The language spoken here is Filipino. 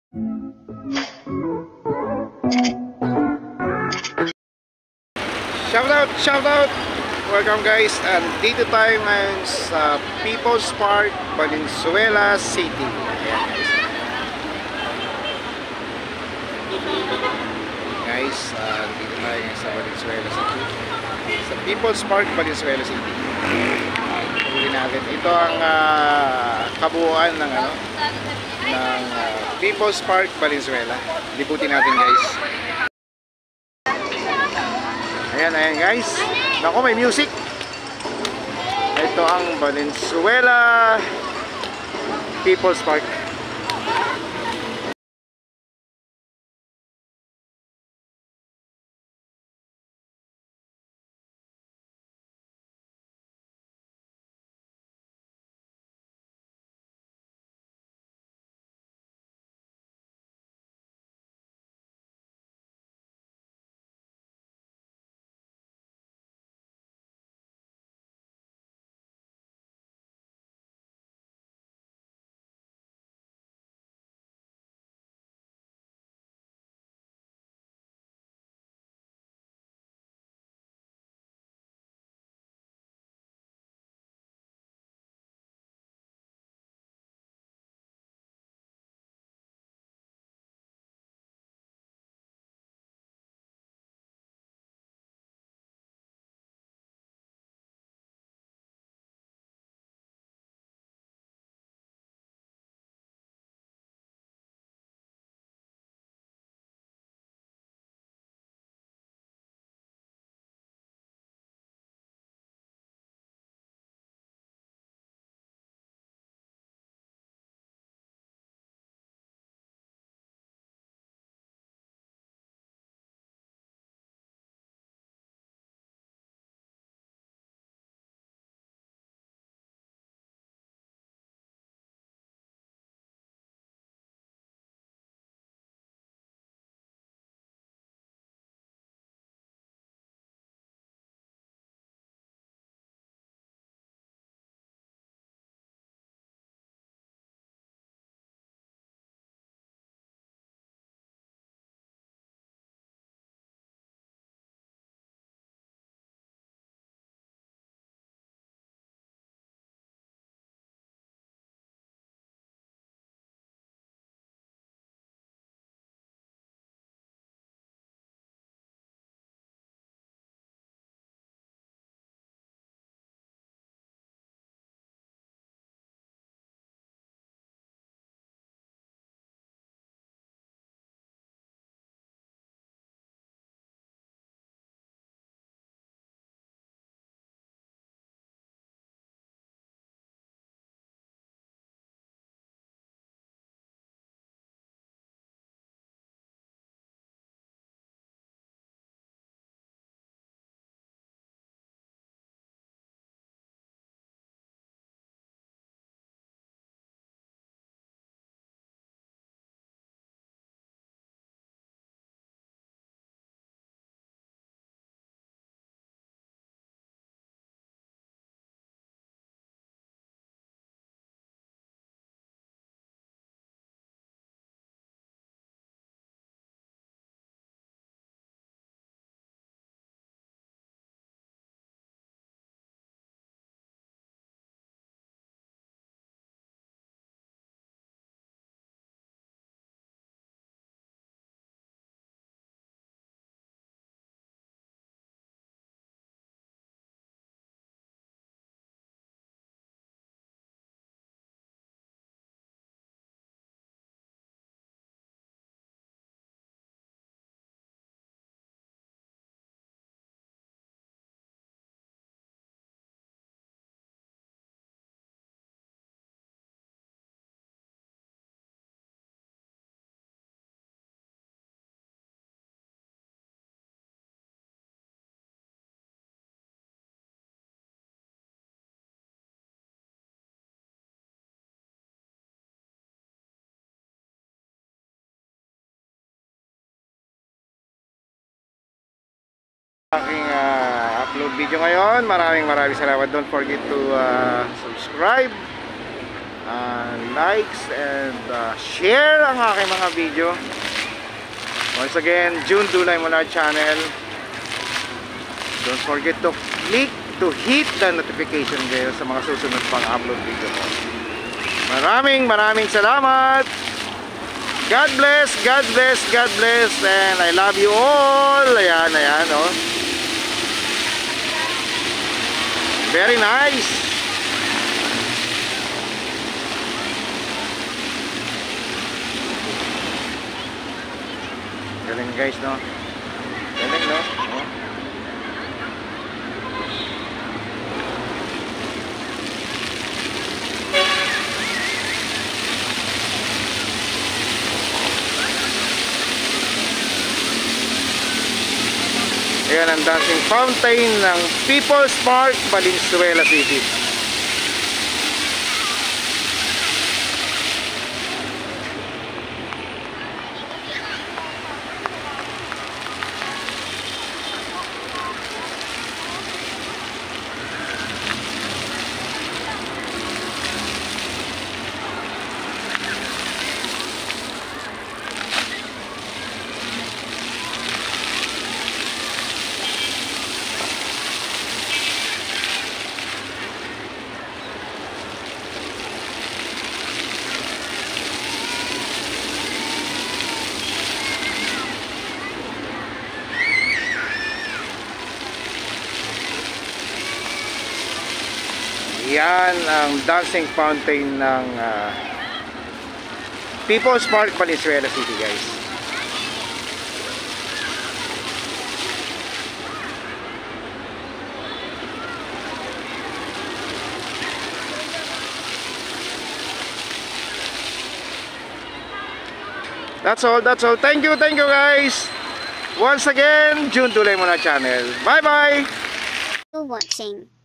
Shout out! Welcome guys, and dito tayo ngayon sa People's Park, Valenzuela City. Guys, dito tayo ngayon sa Valenzuela City. Sa People's Park, Valenzuela City. Huli natin. Ito ang kabuuan ng People's Park, Valenzuela. Libutin natin guys. Ayan guys. Naku, may music. Ito ang Valenzuela People's Park. Aking upload video ngayon. Maraming salamat. Don't forget to subscribe likes and share ang aking mga video. Once again, June Dulay Molar channel. Don't forget to hit the notification bell sa mga susunod pang upload video ko. Maraming salamat. God bless, God bless, God bless, and I love you all. Ayan, oh. Very nice. Galing guys, no? Galing, no? Oh. Ayan ang dancing fountain ng People's Park, Valenzuela City. Yan ang dancing fountain ng People's Park, Valenzuela City, guys. That's all. Thank you guys. Once again, June Dulay Molar channel. Bye bye. For watching.